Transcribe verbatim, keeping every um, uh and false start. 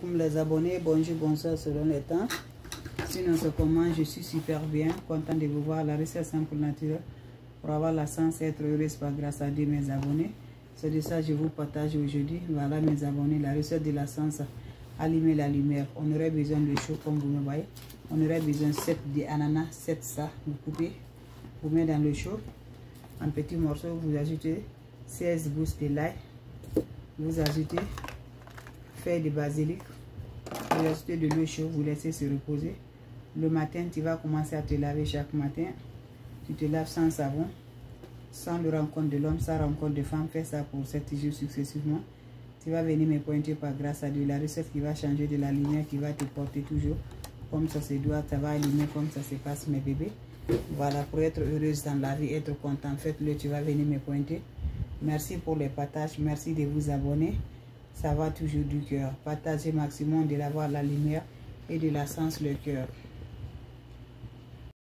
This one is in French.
Comme les abonnés, bonjour, bonsoir selon les temps. Sinon, c'est comment je suis super bien, content de vous voir. La recette simple naturelle pour avoir la chance d'être heureuse par grâce à Dieu, mes abonnés. C'est de ça que je vous partage aujourd'hui. Voilà mes abonnés, la recette de la chance. Allumer la lumière. On aurait besoin de chaud comme vous me voyez. On aurait besoin de sept d'ananas, sept ça. Vous coupez, vous mettez dans le chaud. En petits morceaux, vous ajoutez seize gousses de l'ail. Vous ajoutez feuilles de basilic. Vous ajoutez de l'eau chaude, vous laissez se reposer. Le matin, tu vas commencer à te laver chaque matin. Tu te laves sans savon, sans le rencontre de l'homme, sans rencontre de femme. Fais ça pour sept jours successivement. Tu vas venir me pointer par grâce à Dieu. La recette qui va changer de la lumière, qui va te porter toujours comme ça se doit. Ça va allumer comme ça se passe, mes bébés. Voilà, pour être heureuse dans la vie, être content, faites-le, tu vas venir me pointer. Merci pour les partages, merci de vous abonner. Ça va toujours du cœur. Partagez maximum de l'avoir la lumière et de la sens le cœur.